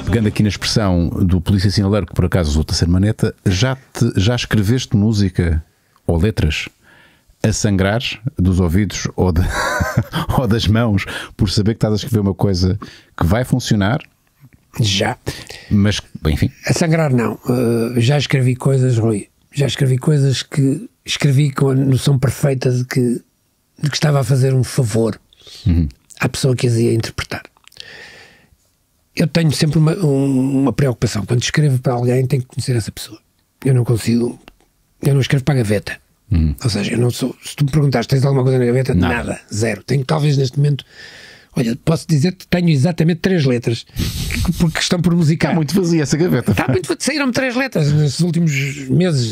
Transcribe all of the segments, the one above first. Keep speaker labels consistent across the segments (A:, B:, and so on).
A: pegando aqui na expressão do polícia sinaleiro, que por acaso resulta ser maneta, já escreveste música ou letras a sangrar dos ouvidos ou das mãos por saber que estás a escrever uma coisa que vai funcionar?
B: Já.
A: Mas, enfim.
B: A sangrar não. Já escrevi coisas, Rui. Já escrevi coisas que escrevi com a noção perfeita de que estava a fazer um favor à pessoa que as ia interpretar. Eu tenho sempre uma preocupação. Quando escrevo para alguém, tenho que conhecer essa pessoa. Eu não escrevo para a gaveta. Ou seja, eu não sou. Se tu me perguntares, tens alguma coisa na gaveta? Nada. Zero. Tenho talvez neste momento. Olha, posso dizer que tenho exatamente 3 letras porque estão por musicar.
A: Está muito vazia essa gaveta.
B: Saíram-me 3 letras nestes últimos meses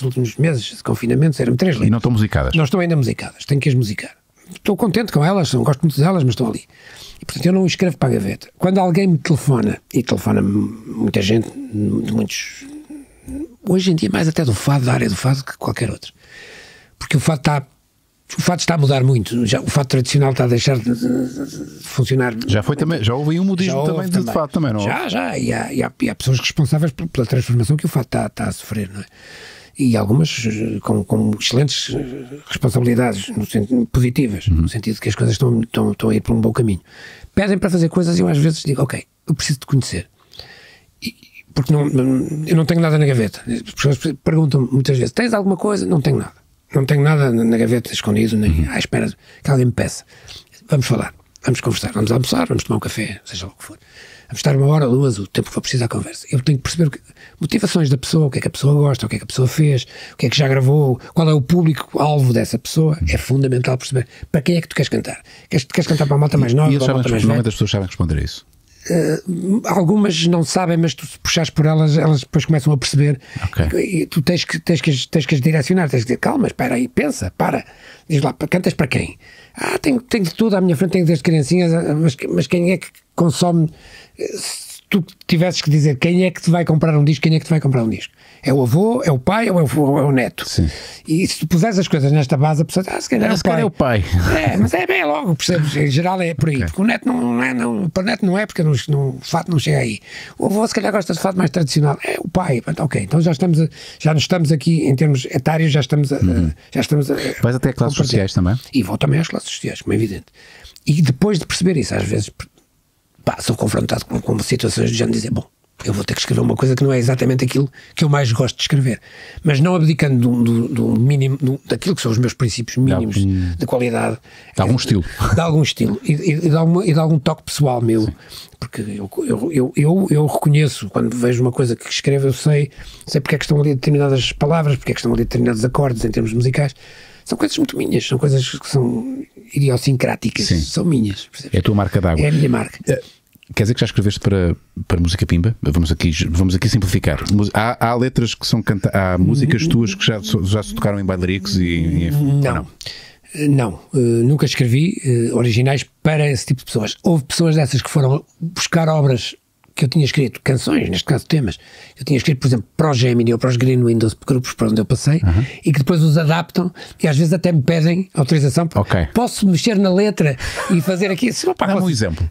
B: de confinamento. Saíram-me 3 letras.
A: E não estão musicadas?
B: Não estão ainda musicadas. Tenho que as musicar. Estou contente com elas, não gosto muito delas, mas estão ali. E portanto eu não escrevo para a gaveta. Quando alguém me telefona, e telefona-me muita gente, de muitos. Hoje em dia, mais até do fado, da área do fado, que qualquer outro. Porque o fado está a mudar muito. O fado tradicional está a deixar de funcionar.
A: Já houve um modismo também de fado também, não?
B: Já. E há pessoas responsáveis pela transformação que o fado está a sofrer, não é? E algumas com excelentes responsabilidades positivas, no sentido de que as coisas estão a ir por um bom caminho. Pedem para fazer coisas e eu às vezes digo, ok, eu preciso de conhecer. Porque eu não tenho nada na gaveta. As pessoas perguntam muitas vezes, tens alguma coisa? Não tenho nada. Não tenho nada na gaveta escondido, nem à espera que alguém me peça. Vamos falar, vamos conversar, vamos almoçar, vamos tomar um café, seja lá o que for. Vamos estar 1 hora, 2, o tempo que for preciso à conversa. Eu tenho que perceber motivações da pessoa, o que é que a pessoa gosta, o que é que a pessoa fez, o que é que já gravou, qual é o público-alvo dessa pessoa. É fundamental perceber para quem é que tu queres cantar. Queres cantar para a malta mais nova, para a malta mais velha?
A: Normalmente as pessoas sabem responder a isso.
B: Algumas não sabem, mas tu se puxares por elas depois começam a perceber. E tu tens que as direcionar, tens que dizer, calma, espera aí, pensa, para, diz lá, cantas para quem? Tenho de tudo à minha frente, tenho desde criancinhas, mas quem é que consome? Se tu tivesses que dizer quem é que te vai comprar um disco, quem é que te vai comprar um disco? É o avô, é o pai ou é o neto?
A: Sim.
B: E se tu puseres as coisas nesta base, a pessoa se calhar
A: é o pai.
B: Mas é bem logo, percebes? Em geral é por aí. Porque o neto não é, para o neto não é, porque o fato não chega aí. O avô se calhar gosta de fato mais tradicional. É o pai. Ok, então já nos estamos aqui em termos etários, já estamos a
A: Vais até a classes sociais também?
B: E vou também às classes sociais, como é evidente. E depois de perceber isso, às vezes sou confrontado com situações de género dizer, bom, eu vou ter que escrever uma coisa que não é exatamente aquilo que eu mais gosto de escrever, mas não abdicando do mínimo, daquilo que são os meus princípios mínimos de qualidade,
A: de algum estilo,
B: e de algum toque pessoal meu. Sim. Porque eu reconheço, quando vejo uma coisa que escrevo, eu sei porque é que estão ali determinadas palavras, porque é que estão ali determinados acordes em termos musicais. São coisas muito minhas, são coisas que são idiosincráticas. Sim. São minhas, percebes?
A: É a tua marca d'água.
B: É a minha marca.
A: Quer dizer que já escreveste para música pimba? Vamos aqui simplificar. Há letras que são há músicas tuas que já se tocaram em bailaricos e
B: Não, nunca escrevi originais para esse tipo de pessoas. Houve pessoas dessas que foram buscar obras que eu tinha escrito, canções, neste caso temas, eu tinha escrito, por exemplo, para o Gemini ou para os Green Windows, grupos para onde eu passei, e que depois os adaptam e às vezes até me pedem autorização. Posso mexer na letra e fazer aqui?
A: Dá-me um exemplo.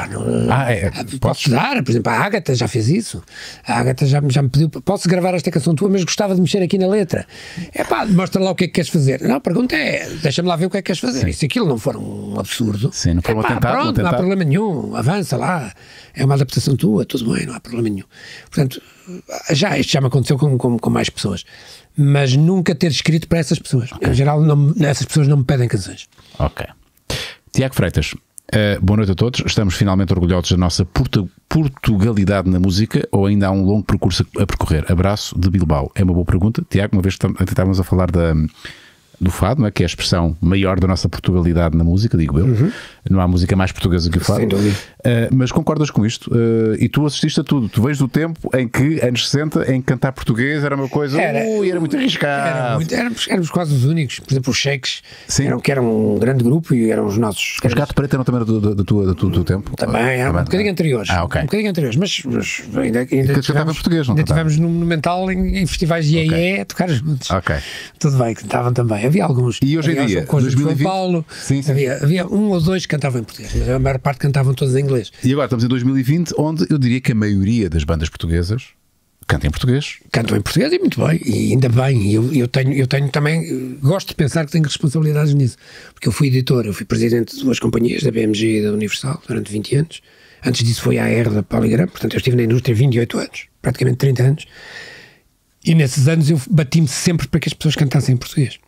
B: Posso dar, por exemplo, a Ágata já fez isso. A Ágata já me pediu, posso gravar esta canção tua, mas gostava de mexer aqui na letra. Mostra lá o que é que queres fazer. Não, a pergunta é, deixa-me lá ver o que é que queres fazer. Sim. E se aquilo não for um absurdo,
A: sim, não for um atentado,
B: não há problema nenhum, avança lá, é uma adaptação tua, tudo bem, não há problema nenhum. Portanto, isto já me aconteceu com mais pessoas, mas nunca ter escrito para essas pessoas. Em geral, essas pessoas não me pedem canções.
A: Ok. Tiago Freitas, boa noite a todos. Estamos finalmente orgulhosos da nossa Portugalidade na música, ou ainda há um longo percurso a percorrer? Abraço de Bilbao. É uma boa pergunta, Tiago, uma vez que estávamos a falar do fado, não é? Que é a expressão maior da nossa Portugalidade na música, digo eu. Não há música mais portuguesa que o fado. Mas concordas com isto? E tu assististe a tudo. Tu vês do tempo em que, anos 60, em cantar português era uma coisa... Era muito arriscado.
B: Éramos quase os únicos. Por exemplo, os Shakes, que eram um grande grupo e eram os nossos...
A: Os Gato Preto eram também do teu tempo?
B: Também, eram um bocadinho anteriores.
A: Okay.
B: Um bocadinho anteriores, mas ainda
A: tivemos português, não?
B: Ainda tivemos no Monumental em festivais de a tocar juntos.
A: Ok.
B: Tudo bem, cantavam também. havia alguns.
A: E hoje em dia,
B: com 2020, São Paulo,
A: sim.
B: Havia um ou dois que cantavam em português, mas a maior parte cantavam todos em inglês.
A: E agora estamos em 2020, onde eu diria que a maioria das bandas portuguesas canta em português.
B: Cantam em português e muito bem, e ainda bem. Eu tenho também, gosto de pensar que tenho responsabilidades nisso, porque eu fui editor, eu fui presidente de duas companhias, da BMG e da Universal, durante 20 anos. Antes disso foi a AR da Polygram, portanto eu estive na indústria 28 anos, praticamente 30 anos. E nesses anos eu bati-me sempre para que as pessoas cantassem em português.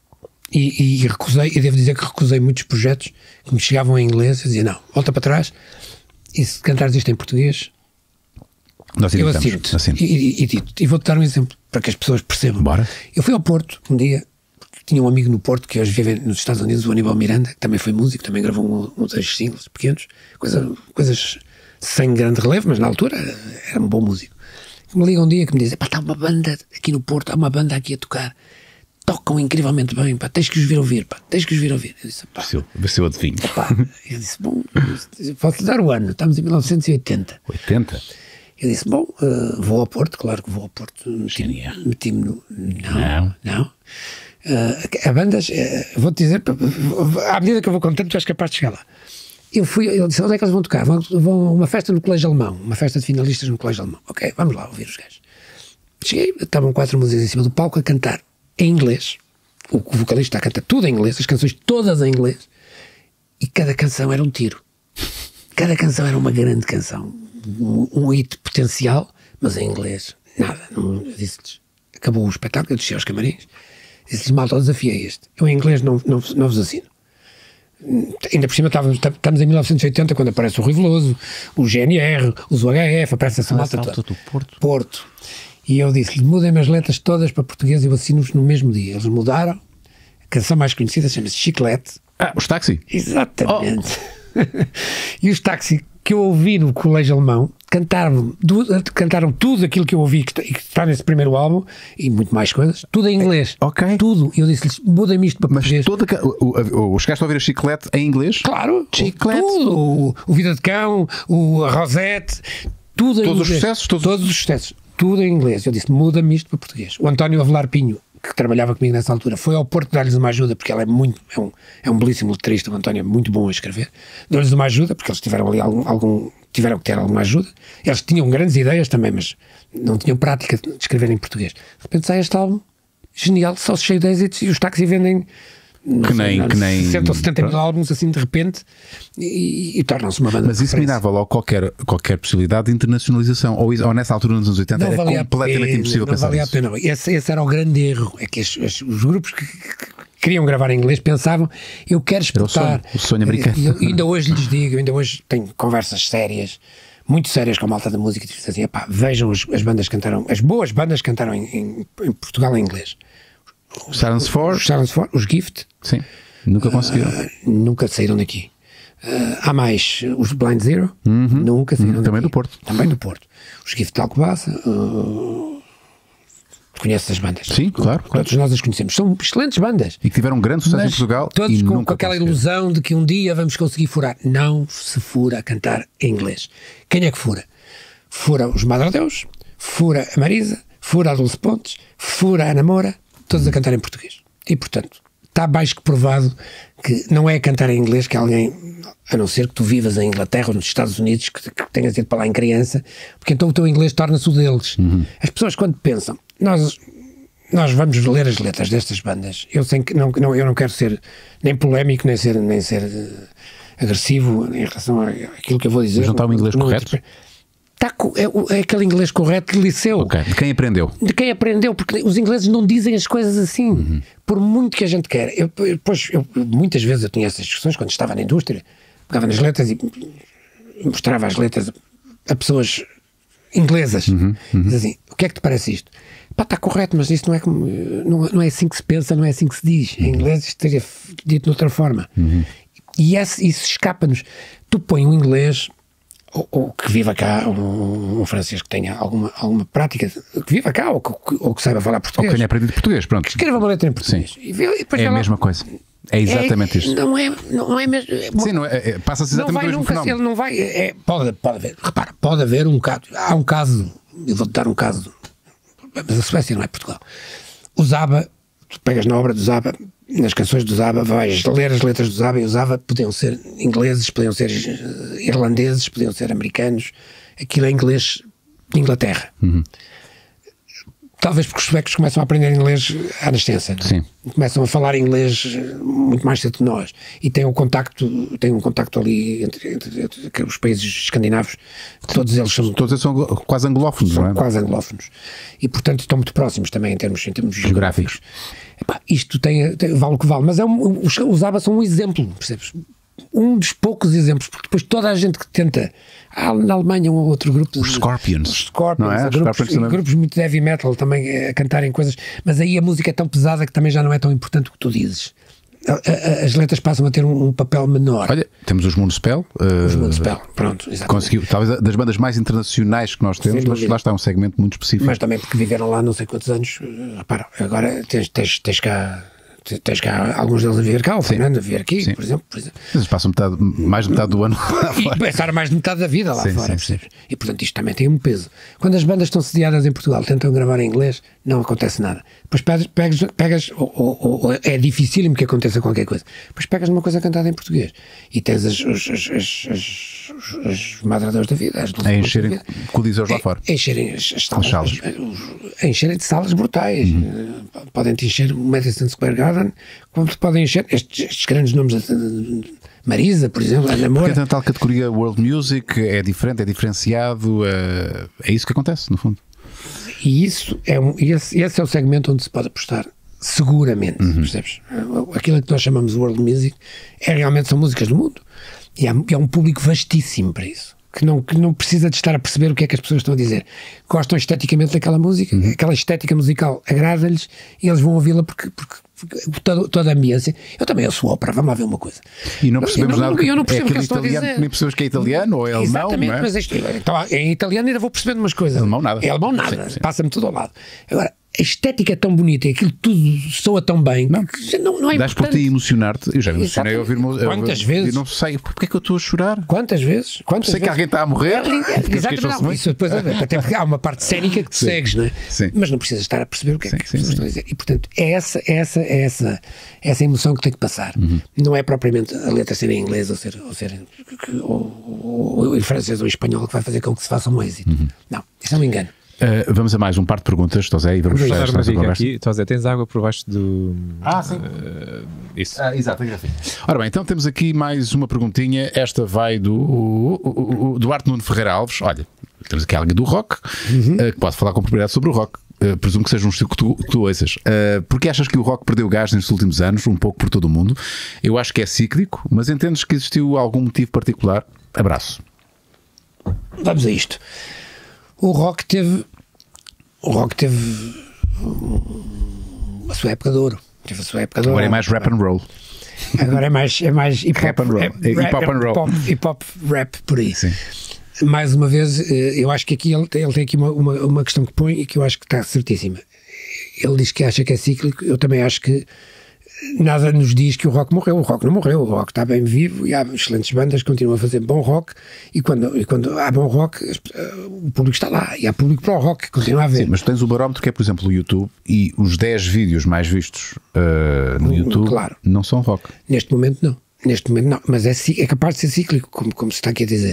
B: E recusei, e devo dizer que recusei muitos projetos que me chegavam em inglês. Eu dizia, não, volta para trás, e se cantares isto em português,
A: Nós
B: eu assino. E vou-te dar um exemplo, para que as pessoas percebam.
A: Bora.
B: Eu fui ao Porto, um dia, tinha um amigo no Porto, que hoje vive nos Estados Unidos, o Aníbal Miranda, que também foi músico, também gravou uns singles pequenos, coisas sem grande relevo, mas na altura era um bom músico. Me liga um dia que me diz, pá, está uma banda aqui no Porto, há uma banda aqui a tocar, tocam incrivelmente bem, pá, tens que os vir ouvir, pá, tens que os vir ouvir. Eu disse, pá,
A: vê se eu adivinho.
B: Pá, eu disse, bom, posso dar o ano, estamos em 1980.
A: 80?
B: Eu disse, bom, vou ao Porto, claro que vou ao Porto. Meti-me no... Não. A bandas, vou-te dizer, à medida que eu vou contando, tu és capaz de chegar lá. Eu disse, onde é que eles vão tocar? Vão a uma festa no Colégio Alemão, uma festa de finalistas no Colégio Alemão. Ok, vamos lá ouvir os gajos. Cheguei, estavam 4 músicos em cima do palco a cantar em inglês. O vocalista a cantar tudo em inglês, as canções todas em inglês. E cada canção era um tiro. Cada canção era uma grande canção. Um hit potencial, mas em inglês, nada. Eu disse-lhes, acabou o espetáculo, eu desci aos camarins, disse-lhes, malta, eu desafiei este. Eu em inglês não vos assino. Ainda por cima estamos em 1980, quando aparece o Rui Veloso, o GNR, os UHF, aparece essa malta toda.
A: Do
B: Porto. E eu disse-lhe, mudem-me as letras todas para português e eu assino-vos no mesmo dia. Eles mudaram. A canção mais conhecida chama-se Chiclete.
A: Os Táxi?
B: Exatamente. E os Táxi, que eu ouvi no Colégio Alemão, cantaram tudo aquilo que eu ouvi que está nesse primeiro álbum e muito mais coisas, tudo em inglês.
A: Ok.
B: Tudo. E eu disse-lhes, mudem-me isto para português.
A: Mas os gajos estão a ouvir a Chiclete em inglês?
B: Claro.
A: Chiclete.
B: Tudo. O Vida de Cão, a Rosette, tudo em inglês.
A: Todos os sucessos?
B: Todos os sucessos. Tudo em inglês. Eu disse, muda-me isto para português. O António Avelar Pinho, que trabalhava comigo nessa altura, foi ao Porto dar-lhes uma ajuda, porque ele é um belíssimo letrista, o António é muito bom a escrever. Deu-lhes uma ajuda, porque eles tiveram ali tiveram que ter alguma ajuda. Eles tinham grandes ideias também, mas não tinham prática de escrever em português. De repente sai este álbum, genial, só cheio de êxitos, e os Táxi vendem
A: que nem
B: 60 ou 70 mil álbuns assim de repente e tornam-se uma banda.
A: Mas isso minava logo qualquer possibilidade de internacionalização, ou nessa altura nos anos 80
B: não
A: era completamente impossível pensar
B: valia
A: nisso.
B: A pena. Esse era o grande erro, é que os grupos que queriam gravar em inglês pensavam, eu quero exportar.
A: O sonho americano.
B: E ainda hoje lhes digo, ainda hoje tenho conversas sérias, muito sérias com a malta da música, e dizem assim, vejam as bandas que cantaram, as boas bandas que cantaram em Portugal em inglês.
A: Silence 4,
B: os Gift.
A: Sim, nunca conseguiram.
B: Nunca saíram daqui. Há mais os Blind Zero, nunca saíram daqui.
A: Também do Porto.
B: Também do Porto. Os Gift de Alcobaça. Conheces as bandas?
A: Sim, claro.
B: Todos nós as conhecemos. São excelentes bandas.
A: E que tiveram grande sucesso em Portugal.
B: Todos
A: e
B: com
A: nunca
B: aquela ilusão de que um dia vamos conseguir furar. Não se fura a cantar em inglês. Quem é que fura? Fura os Madre Deus, fura a Marisa, fura a Dulce Pontes, fura a Ana Moura, todos a cantar em português. E, portanto, está mais que provado que não é a cantar em inglês que alguém, a não ser que tu vivas em Inglaterra ou nos Estados Unidos, que tenhas ido para lá em criança, porque então o teu inglês torna-se o deles. As pessoas, quando pensam, nós vamos ler as letras destas bandas, eu não quero ser nem polémico, nem ser agressivo em relação àquilo que eu vou dizer.
A: Mas não está o inglês correto?
B: É aquele inglês correto de liceu.
A: Ok, de quem aprendeu?
B: De quem aprendeu, porque os ingleses não dizem as coisas assim. Por muito que a gente quer. Muitas vezes eu tinha essas discussões quando estava na indústria, pegava nas letras e mostrava as letras a pessoas inglesas. Diz assim, o que é que te parece isto? Pá, está correto, mas isso não é assim que se pensa, não é assim que se diz. Em inglês isto teria dito de outra forma. E isso escapa-nos. Tu põe um inglês... Ou que viva cá, um francês que tenha alguma prática, que viva cá, ou que saiba falar português.
A: Ou que tenha aprendido português, pronto.
B: Que escreva uma letra em português.
A: E depois é a mesma coisa. É exatamente isto.
B: Não é mesmo.
A: Sim, passa-se exatamente o mesmo fenómeno.
B: Ele não vai. Pode haver. Repara, pode haver um caso. Há um caso, eu vou-te dar um caso, mas a Suécia não é Portugal. Os ABBA tu pegas na obra do Zappa, nas canções do Zappa, vais ler as letras do Zappa, e o Zappa podiam ser ingleses, podiam ser irlandeses, podiam ser americanos. Aquilo é inglês de Inglaterra. Talvez porque os suecos começam a aprender inglês à nascença.
A: Sim.
B: Começam a falar inglês muito mais cedo que nós. E tem um contacto ali entre os países escandinavos. Todos eles são
A: quase anglófonos, não é?
B: Quase anglófonos. E, portanto, estão muito próximos também em termos geográficos. Epá, isto vale o que vale. Mas os Zappa são um exemplo, percebes? Um dos poucos exemplos, porque depois toda a gente que tenta. Há na Alemanha um outro grupo.
A: Os Scorpions.
B: Não é? Grupos muito de heavy metal também a cantarem coisas. Mas aí a música é tão pesada que também já não é tão importante o que tu dizes. As letras passam a ter um papel menor.
A: Olha, temos os Moonspell.
B: Os Moonspell, pronto. Exatamente.
A: Conseguiu, talvez das bandas mais internacionais que nós temos, mas lá está um segmento muito específico.
B: Mas também porque viveram lá não sei quantos anos. Repara, agora tens cá alguns deles a viver cá, o Fernando a viver aqui, por exemplo.
A: Eles passam mais de metade do ano lá
B: fora. E passaram mais de metade da vida lá fora, percebes? E portanto isto também tem um peso. Quando as bandas estão sediadas em Portugal, tentam gravar em inglês, não acontece nada. Depois pegas ou é dificílimo que aconteça qualquer coisa. Depois pegas numa coisa cantada em português e tens os madradores da vida,
A: a encherem coliseus lá fora.
B: A encherem as salas. A encherem de salas brutais. Podem-te encher o Madison Square Garden, como podem encher estes grandes nomes de Marisa, por exemplo, a Namora.
A: Porque é tal categoria World Music, é diferente, é diferenciado, é isso que acontece, no fundo.
B: E esse é o segmento onde se pode apostar seguramente, percebes? Aquilo que nós chamamos de World Music são músicas do mundo. E há um público vastíssimo para isso. Que não precisa de estar a perceber o que é que as pessoas estão a dizer. Gostam esteticamente daquela música, aquela estética musical agrada-lhes e eles vão ouvi-la porque toda a ambiência. Eu também ouço ópera, vamos lá ver uma coisa.
A: E não percebemos nada.
B: Eu não percebo o que eles estão a dizer.
A: Nem percebemos que é italiano ou é alemão.
B: Exatamente,
A: não é?
B: Mas então, em italiano ainda vou percebendo umas coisas.
A: Alemão nada.
B: É alemão nada,
A: sim.
B: Passa-me tudo ao lado. Agora, a estética é tão bonita e aquilo tudo soa tão bem que não é
A: dás
B: importante.
A: por ti emocionar-te. Eu já me emocionei a ouvir
B: Quantas vezes?
A: E não sei porque é que eu estou a chorar.
B: Quantas vezes?
A: Sei que alguém está a morrer.
B: Exatamente. Isso depois até porque há uma parte cénica que tu segues, não é?
A: Sim.
B: Mas não precisas estar a perceber o que é que as pessoas estão a dizer. E portanto é essa emoção que tem que passar. Não é propriamente a letra ser em inglês ou em francês ou em espanhol que vai fazer com que se faça um êxito. Não, isso é um engano.
A: Vamos a mais um par de perguntas, José, e vamos
C: dar uma dica aqui. José, tens água por baixo do...
A: sim.
C: Isso.
A: Exato, ora bem, então temos aqui mais uma perguntinha. Esta vai do Duarte Nuno Ferreira Alves. Olha, temos aqui alguém do rock que pode falar com propriedade sobre o rock. Presumo que seja um estilo que tu ouças. Porque achas que o rock perdeu gás nestes últimos anos, um pouco por todo o mundo? Eu acho que é cíclico, mas entendes que existiu algum motivo particular? Abraço.
B: Vamos a isto. O rock teve a sua época de ouro. Teve a sua época de ouro.
A: Agora é mais rap and roll.
B: Agora é mais hip hop and roll. Hip hop rap por aí.
A: Sim.
B: Mais uma vez, eu acho que aqui ele tem aqui uma questão que põe e que eu acho que está certíssima. Ele diz que acha que é cíclico. Eu também acho que nada nos diz que o rock morreu. O rock não morreu, o rock está bem vivo e há excelentes bandas que continuam a fazer bom rock e quando há bom rock o público está lá e há público para o rock que continua a haver.
A: Sim, mas tens o barómetro que é, por exemplo, o YouTube e os 10 vídeos mais vistos no YouTube não são rock.
B: Neste momento não, mas é capaz de ser cíclico, como se está aqui a dizer.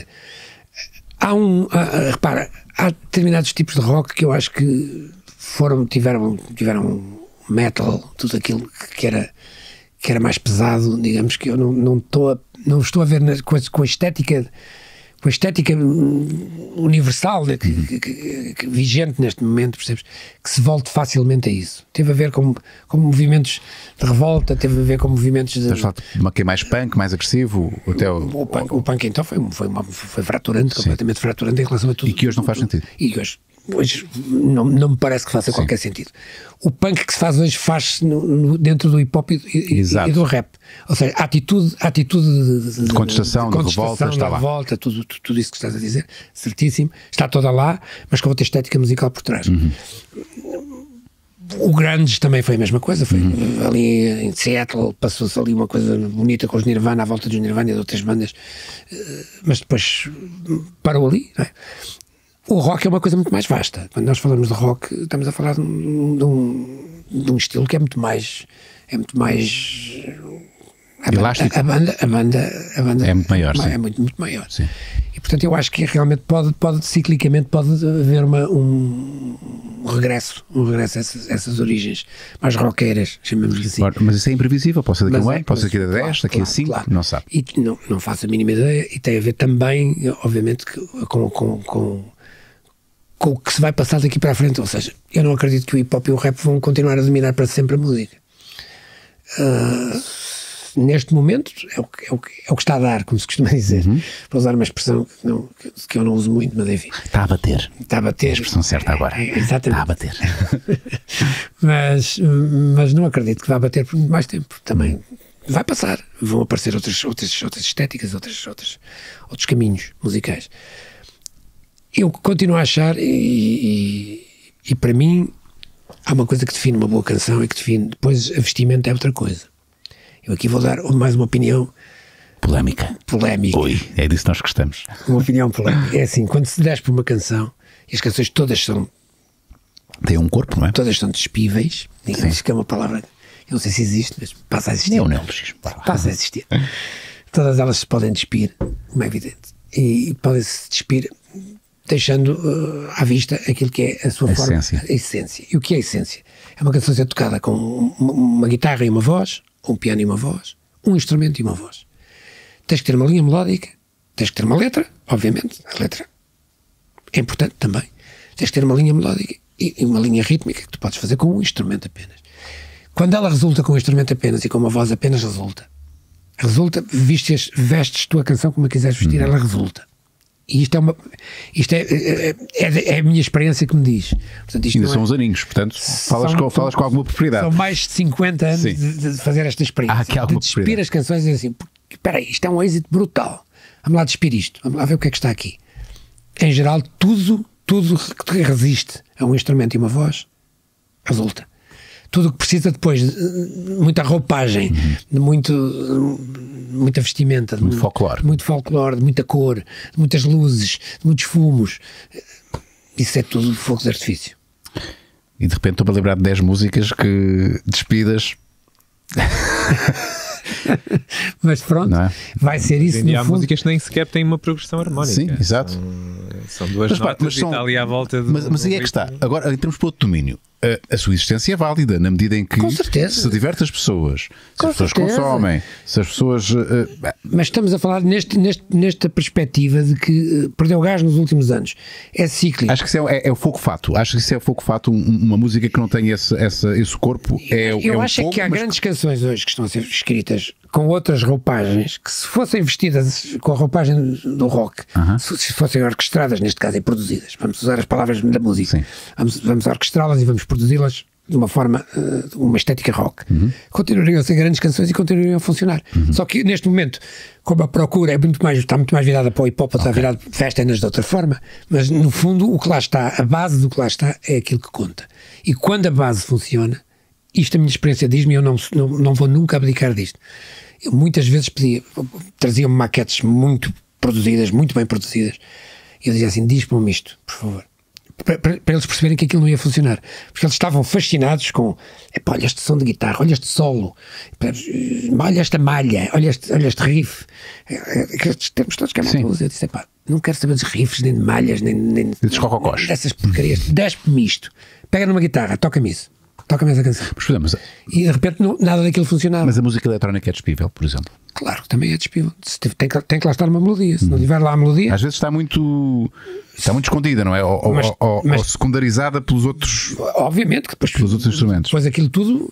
B: Repara, há determinados tipos de rock que eu acho que tiveram metal, tudo aquilo que era mais pesado, digamos que eu não estou a ver com a estética universal que vigente neste momento, percebes? Que se volte facilmente a isso. Teve a ver com movimentos de revolta, teve a ver com movimentos de...
A: que é mais punk, mais agressivo, até
B: o punk então foi fraturante, completamente fraturante em relação a tudo.
A: E que hoje não faz sentido.
B: E hoje não me parece que faça qualquer sentido. O punk que se faz hoje faz-se dentro do hip hop e do rap. Ou seja, a atitude
A: de contestação, de revolta, está lá.
B: Revolta, tudo isso que estás a dizer, certíssimo, está toda lá, mas com outra estética musical por trás. O Grunge também foi a mesma coisa, foi ali em Seattle, passou-se ali uma coisa bonita com os Nirvana, à volta dos Nirvana e de outras bandas, mas depois parou ali, não é? O rock é uma coisa muito mais vasta. Quando nós falamos de rock, estamos a falar de um de um estilo que é muito mais
A: elástico.
B: A banda
A: É muito maior, sim.
B: É muito maior.
A: Sim.
B: E portanto eu acho que realmente ciclicamente pode haver um regresso a essas origens mais roqueiras, chamamos assim.
A: Mas isso é imprevisível, pode ser daqui a um
B: Mas
A: ano, pode ser daqui a 10, daqui a 5,
B: claro.
A: não sabe.
B: E não faço a mínima ideia, e tem a ver também, obviamente, com o que se vai passar daqui para a frente. Ou seja, eu não acredito que o hip hop e o rap vão continuar a dominar para sempre a música. Neste momento é o que está a dar, como se costuma dizer, para usar uma expressão que eu não uso muito, mas enfim.
A: Está a bater.
B: Está a bater.
A: É a expressão certa agora.
B: Exatamente.
A: Está a bater.
B: mas não acredito que vá bater por muito mais tempo. Também vai passar. Vão aparecer outras estéticas, outros caminhos musicais. Eu continuo a achar, e para mim há uma coisa que define uma boa canção e que define depois a vestimenta é outra coisa. Eu aqui vou dar mais uma opinião
A: polémica. Oi, é disso que nós gostamos.
B: Uma opinião polémica. É assim, quando se desce por uma canção, e as canções todas
A: têm um corpo, não é?
B: Todas são despíveis. Digamos que é uma palavra, eu não sei se existe, mas passa a existir. Passa a existir. Todas elas se podem despir, como é evidente. E podem-se despir deixando à vista aquilo que é a sua forma, a essência. E o que é a essência? É uma canção ser tocada com uma guitarra e uma voz, um piano e uma voz, um instrumento e uma voz. Tens que ter uma linha melódica, tens que ter uma letra, obviamente, a letra é importante também. Tens que ter uma linha melódica e uma linha rítmica que tu podes fazer com um instrumento apenas. Quando ela resulta com um instrumento apenas e com uma voz apenas, resulta, vestes tua canção como a quiseres vestir, ela resulta. E isto é a minha experiência que me diz. Portanto, isto
A: ainda são uns aninhos, portanto falas com alguma propriedade.
B: São mais de 50 anos de fazer esta experiência, de despir as canções e assim, espera aí, isto é um êxito brutal, vamos lá despir isto, vamos lá ver o que é que está aqui. Em geral, tudo que resiste a um instrumento e uma voz resulta. Tudo o que precisa depois de muita roupagem, de muita vestimenta,
A: muito folclore,
B: de muita cor, de muitas luzes, de muitos fumos, isso é tudo fogos de artifício.
A: E de repente estou-me a lembrar de 10 músicas que despidas.
B: Mas pronto, vai ser isso.
C: E há músicas que nem sequer têm uma progressão harmónica.
A: Sim, exato.
C: São duas notas e está ali à volta do...
A: Mas aí é que está. Agora, em termos para outro domínio, a sua existência é válida na medida em que se diverte as pessoas, se as pessoas consomem, se as pessoas...
B: Mas estamos a falar nesta perspectiva de que perdeu gás nos últimos anos. É cíclico.
A: Acho que isso é o fogo-fato. Acho que isso é o fogo-fato. Uma música que não tem esse corpo
B: Eu acho que há grandes canções hoje que estão a ser escritas com outras roupagens que, se fossem vestidas com a roupagem do rock, se fossem orquestradas, neste caso, e produzidas, vamos usar as palavras da música, vamos orquestrá-las e vamos produzi-las de uma forma, uma estética rock, continuariam a ser grandes canções e continuariam a funcionar. Só que neste momento, como a procura está muito mais virada para o hip hop, está virada para festas de outra forma, mas no fundo o que lá está, a base do que lá está é aquilo que conta. E quando a base funciona, isto a minha experiência diz-me, eu não vou nunca abdicar disto. Eu muitas vezes traziam-me maquetes muito produzidas, muito bem produzidas, e eu dizia assim, diz-me isto, por favor. Para eles perceberem que aquilo não ia funcionar. Porque eles estavam fascinados com olha este som de guitarra, olha este solo, olha esta malha, olha este riff. Aqueles termos todos que eu disse, não quero saber dos riffs, nem de malhas, nem dessas porcarias. Despe-me isto. Pega numa guitarra, toca-me isso. Toca-me essa canção. E de repente nada daquilo funcionava.
A: Mas a música eletrónica é despível, por exemplo?
B: Claro que também é despível. Tem que lá estar uma melodia. Se não tiver lá a melodia...
A: Às vezes está muito escondida, não é? Ou secundarizada pelos outros...
B: Obviamente.
A: Pelos outros instrumentos.
B: Depois aquilo tudo...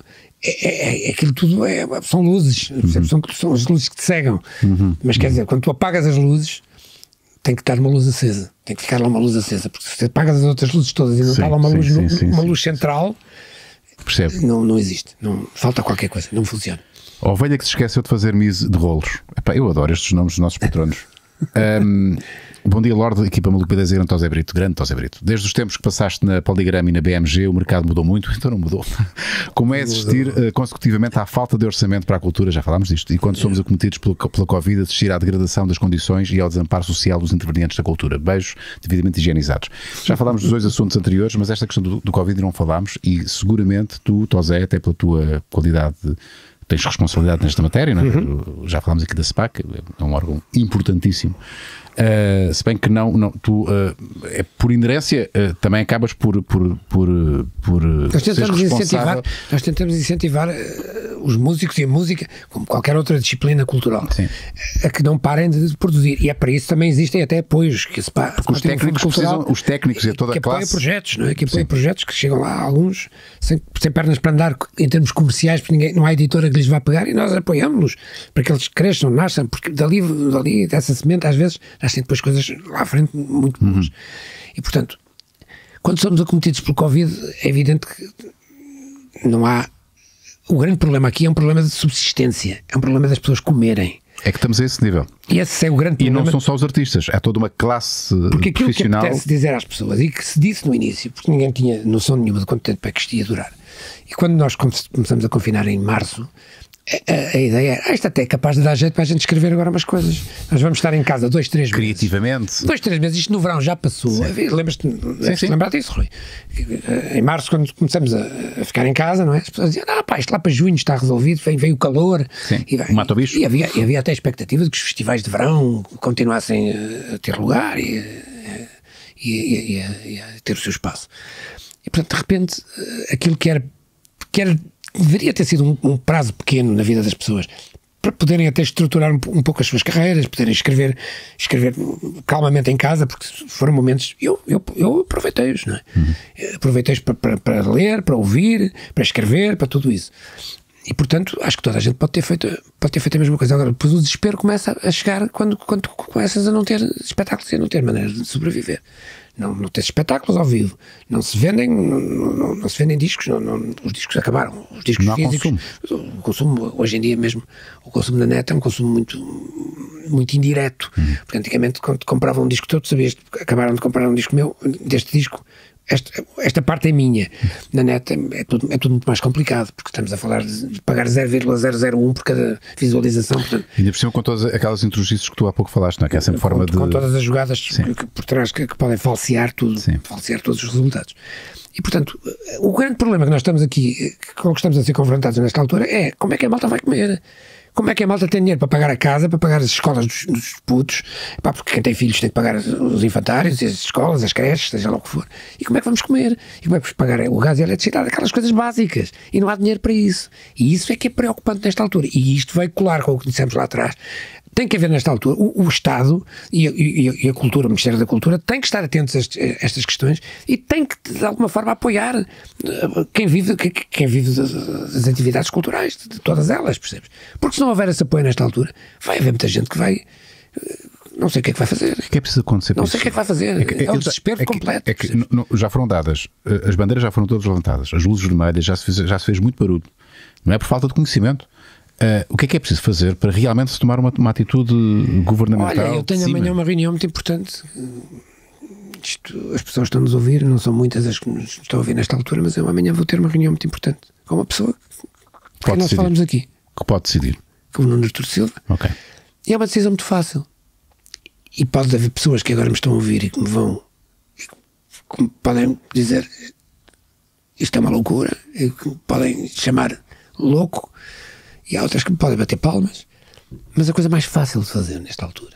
B: são luzes. São as luzes que te cegam. Mas quer dizer, quando tu apagas as luzes, tem que estar uma luz acesa. Tem que ficar lá uma luz acesa. Porque se apagas as outras luzes todas e não está lá uma luz central...
A: Percebe?
B: Não existe. Falta qualquer coisa. Não funciona.
A: A ovelha que se esqueceu de fazer mise de rolos. Eu adoro estes nomes dos nossos patronos. Bom dia, Lorde, equipa Maluco P10, Tosé Brito, grande Tosé Brito. Desde os tempos que passaste na Poligrama e na BMG, o mercado mudou muito, então não mudou. Como é assistir consecutivamente à falta de orçamento para a cultura, já falámos disto, e quando somos acometidos pela Covid, assistir à degradação das condições e ao desamparo social dos intervenientes da cultura. Beijos devidamente higienizados. Já falámos dos dois assuntos anteriores, mas esta questão do Covid não falámos, e seguramente tu, Tosé, até pela tua qualidade tens responsabilidade nesta matéria, não é? Já falámos aqui da SPAC, é um órgão importantíssimo. Se bem que tu por inerência também acabas por
B: nós tentamos incentivar os músicos e a música, como qualquer outra disciplina cultural, a que não parem de produzir, e é para isso também existem até apoios que
A: porque os técnicos precisam, os técnicos e toda a classe
B: apoia projetos, não é? Que apoia projetos que chegam lá, alguns sem pernas para andar em termos comerciais, porque não há editora que lhes vá pegar, e nós apoiamos-los para que eles cresçam, nasçam, porque dali dessa semente às vezes nascem depois coisas lá à frente muito boas. E portanto, quando somos acometidos pelo Covid, é evidente que não há. O grande problema aqui é um problema de subsistência, é um problema das pessoas comerem.
A: É que estamos a esse nível.
B: E esse é o grande problema.
A: E não são só os artistas, é toda uma classe
B: porque aquilo
A: profissional.
B: Que apetece dizer às pessoas, e que se disse no início, porque ninguém tinha noção nenhuma de quanto tempo é que isto ia durar. E quando nós começamos a confinar em março, a ideia é, isto até é capaz de dar jeito para a gente escrever agora umas coisas. Nós vamos estar em casa 2, 3 meses.
A: Criativamente.
B: 2, 3 meses, isto no verão já passou. Lembras-te lembrar disso, Rui? Em março, quando começamos a ficar em casa, não é? As pessoas diziam, isto lá para junho está resolvido, veio o calor.
A: Mata-bicho.
B: E havia até a expectativa de que os festivais de verão continuassem a ter lugar e a ter o seu espaço. E portanto, de repente, aquilo que deveria ter sido um prazo pequeno na vida das pessoas, para poderem até estruturar um pouco as suas carreiras, poderem escrever calmamente em casa, porque foram momentos, eu aproveitei-os, não é? Aproveitei-os para ler, para ouvir, para escrever, para tudo isso. E portanto, acho que toda a gente pode ter feito a mesma coisa. Agora, depois o desespero começa a chegar quando começas a não ter espetáculos e a não ter maneiras de sobreviver. Não ter espetáculos ao vivo, não se vendem discos, os discos acabaram, os discos físicos, o consumo hoje em dia mesmo, o consumo da net é um consumo muito indireto, porque antigamente quando comprava um disco todo, sabias que acabaram de comprar um disco meu, deste disco, esta parte é minha. Na net é tudo muito mais complicado, porque estamos a falar de pagar 0,001 por cada visualização. Portanto,
A: ainda por cima com todas aquelas introduções que tu há pouco falaste, não é? Que é sempre forma de...
B: Com todas as jogadas que por trás que podem falsear tudo, falsear todos os resultados. E portanto, o grande problema que nós estamos aqui, com o que estamos a ser confrontados nesta altura, é como é que a malta vai comer. Como é que a malta tem dinheiro para pagar a casa, para pagar as escolas dos putos, porque quem tem filhos tem que pagar os infantários, as escolas, as creches, seja lá o que for. E como é que vamos comer? E como é que vamos pagar o gás e a eletricidade? Aquelas coisas básicas. E não há dinheiro para isso. E isso é que é preocupante nesta altura. E isto vai colar com o que dissemos lá atrás. Tem que haver nesta altura, o Estado e a cultura, o Ministério da Cultura tem que estar atentos a estas questões e tem que de alguma forma apoiar quem vive das atividades culturais, de todas elas, percebes? Porque se não houver esse apoio nesta altura, vai haver muita gente que vai... Não sei o que é que vai fazer.
A: O que é preciso acontecer?
B: Não sei o que é que vai fazer. É um desespero completo.
A: Já foram dadas, as bandeiras já foram todas levantadas, as luzes vermelhas, já se fez muito barulho. Não é por falta de conhecimento. O que é preciso fazer para realmente se tomar uma atitude governamental?
B: Olha, eu tenho amanhã uma reunião muito importante. As pessoas estão-nos a ouvir, não são muitas as que nos estão a ouvir nesta altura, mas eu amanhã vou ter uma reunião muito importante com uma pessoa que nós falamos aqui.
A: Que pode decidir.
B: Com o Nuno Artur Silva.
A: Okay.
B: E é uma decisão muito fácil. E pode haver pessoas que agora me estão a ouvir e que me podem dizer isto é uma loucura, e que me podem chamar louco. E há outras que me podem bater palmas, mas a coisa mais fácil de fazer nesta altura,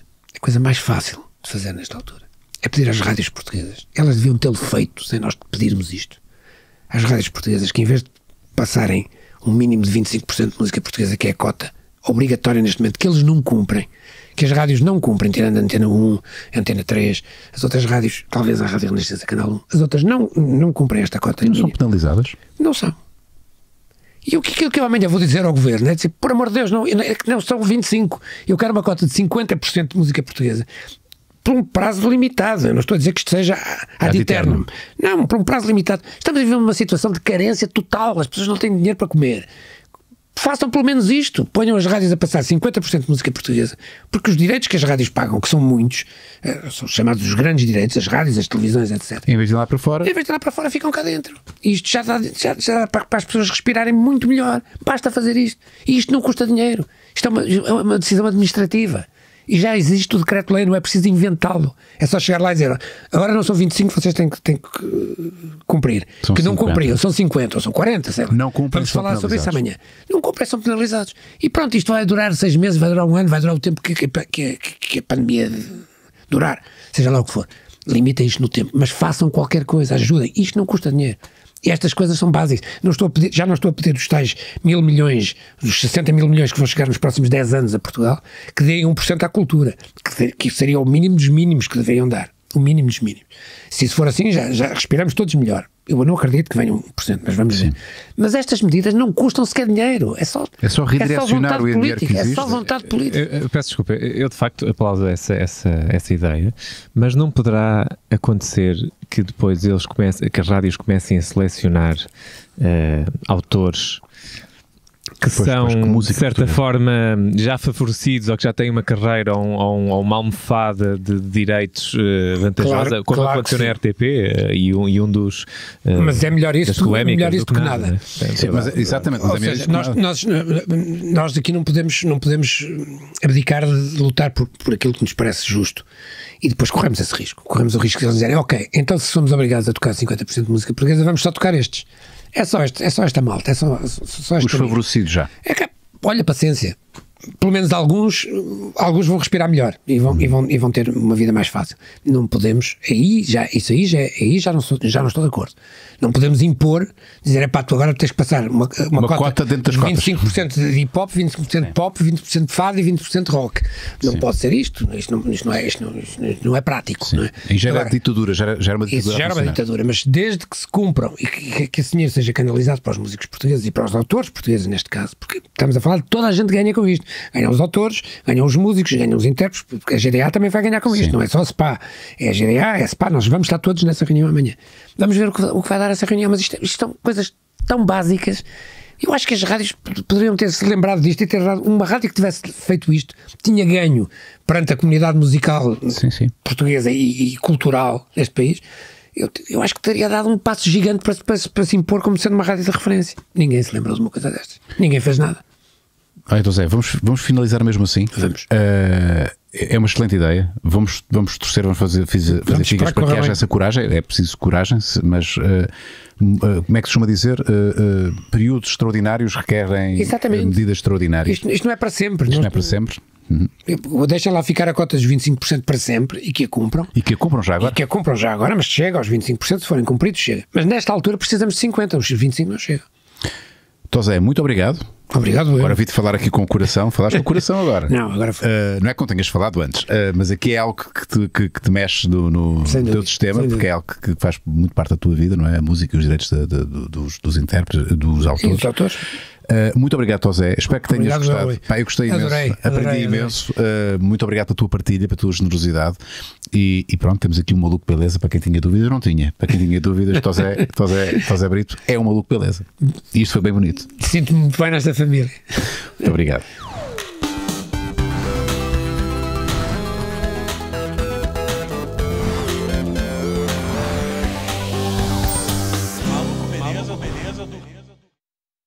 B: é pedir às rádios portuguesas. Elas deviam tê-lo feito sem nós pedirmos isto. Às rádios portuguesas que, em vez de passarem um mínimo de 25% de música portuguesa, que é a cota obrigatória neste momento, que eles não cumprem, que as rádios não cumprem, tirando a Antena 1, a Antena 3, as outras rádios, talvez a Rádio Renascença, Canal 1, as outras não cumprem esta cota.
A: Não são penalizadas?
B: Não são. E o que eu amanhã vou dizer ao governo é dizer, por amor de Deus, não são 25, eu quero uma cota de 50% de música portuguesa por um prazo limitado. Eu não estou a dizer que isto seja ad eternum. Não, por um prazo limitado. Estamos a viver uma situação de carência total, as pessoas não têm dinheiro para comer. façam pelo menos isto, ponham as rádios a passar 50% de música portuguesa, porque os direitos que as rádios pagam, que são muitos, são chamados os grandes direitos, as rádios, as televisões, etc.
A: Em vez de ir lá para fora,
B: ficam cá dentro. E isto já dá para as pessoas respirarem muito melhor. Basta fazer isto. E isto não custa dinheiro. Isto é uma decisão administrativa. E já existe o decreto-lei, não é preciso inventá-lo. É só chegar lá e dizer: agora não são 25, vocês têm que cumprir.
A: São
B: que não
A: 50.
B: cumpriam, são 50 ou são 40, sei lá.
A: Não cumprem,
B: vamos
A: são
B: falar sobre isso
A: penalizados.
B: amanhã. Não cumprem, são penalizados. E pronto, isto vai durar 6 meses, vai durar um ano, vai durar o tempo que a pandemia durar, seja lá o que for. Limitem isto no tempo, mas façam qualquer coisa, ajudem. Isto não custa dinheiro. E estas coisas são básicas. Já não estou a pedir dos tais 1.000 milhões, dos 60 mil milhões que vão chegar nos próximos 10 anos a Portugal, que deem 1% à cultura, que seria o mínimo dos mínimos que deveriam dar. O mínimo dos mínimos. Se isso for assim, já respiramos todos melhor. Eu não acredito que venha 1%, mas vamos ver. Mas estas medidas não custam sequer dinheiro. É só
A: redirecionar o dinheiro que existe.
B: É só vontade política.
C: Eu peço desculpa, eu de facto aplaudo essa ideia, mas não poderá acontecer que depois que as rádios comecem a selecionar autores que são, de certa forma, já favorecidos ou que já têm uma carreira ou uma almofada de direitos vantajosa, como aconteceu na RTP e um dos...
B: mas é melhor isso do que nada.
A: Né? Sim, mas, exatamente. Mas
B: seja, nós aqui não podemos abdicar de lutar por aquilo que nos parece justo. E depois corremos esse risco. Corremos o risco de eles dizerem: ok, então se somos obrigados a tocar 50% de música portuguesa, vamos só tocar estes. É só esta malta. É só
A: os favorecidos já.
B: Olha, paciência. Pelo menos alguns vão respirar melhor e vão ter uma vida mais fácil. Não podemos, aí já não estou de acordo. Não podemos impor, dizer: tu agora tens que passar uma cota
A: dentro das
B: 25% de hip hop, 25% de pop, 20% de fado e 20% de rock. Não pode ser isto. Isto não é prático. Não é?
A: E já era ditadura, já era uma ditadura.
B: Isso já era uma ditadura, mas desde que se cumpram e que esse dinheiro seja canalizado para os músicos portugueses e para os autores portugueses, neste caso, porque estamos a falar de toda a gente ganha com isto. Ganham os autores, ganham os músicos, ganham os intérpretes, porque a GDA também vai ganhar com isto. Não é só a SPA, é a GDA, é a SPA. Nós vamos estar todos nessa reunião amanhã. Vamos ver o que vai dar essa reunião, mas isto são coisas tão básicas. Eu acho que as rádios poderiam ter-se lembrado disto e ter dado uma rádio que tivesse feito isto, tinha ganho perante a comunidade musical portuguesa e cultural deste país. Eu acho que teria dado um passo gigante para se impor como sendo uma rádio de referência. Ninguém se lembrou de uma coisa destas. Ninguém fez nada.
A: Então, Zé, vamos finalizar mesmo assim.
B: Vamos.
A: É uma excelente ideia. Vamos torcer, vamos fazer figas para que haja essa coragem. É preciso coragem, mas como é que se costuma dizer? Períodos extraordinários requerem medidas extraordinárias.
B: Isto não é para sempre.
A: Isto não é para sempre.
B: Deixa lá ficar a cota dos 25% para sempre e que a cumpram.
A: E que a cumpram já agora.
B: Mas chega aos 25%, se forem cumpridos, chega. Mas nesta altura precisamos de 50%, os 25% não chegam.
A: Então, Zé, muito obrigado.
B: Obrigado.
A: Agora vi-te falar aqui com o coração. Falaste com o coração agora.
B: Não, agora foi.
A: Não é que não tenhas falado antes, mas aqui é algo que te mexe no teu sistema, porque é algo que faz muito parte da tua vida, não é? A música e os direitos dos intérpretes, dos autores.
B: E dos autores.
A: Muito obrigado, Zé. Espero que tenhas gostado. Eu gostei imenso.
B: Aprendi
A: imenso. Muito obrigado pela tua partilha, pela tua generosidade. E pronto, temos aqui um maluco beleza. Para quem tinha dúvidas, não tinha. Para quem tinha dúvidas, Zé Brito é um maluco beleza. E isto foi bem bonito.
B: Sinto-me muito bem nesta família.
A: Muito obrigado.